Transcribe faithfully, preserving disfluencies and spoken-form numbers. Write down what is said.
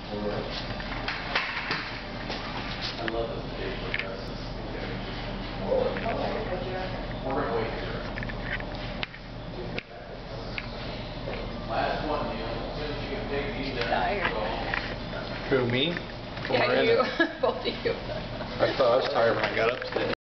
I love this day progresses. We're gonna wait here. Last one, Neil. As soon as you can take these out, go home. Who, me? Yeah, Miranda? you. Both of you. I thought I was tired when I got up today.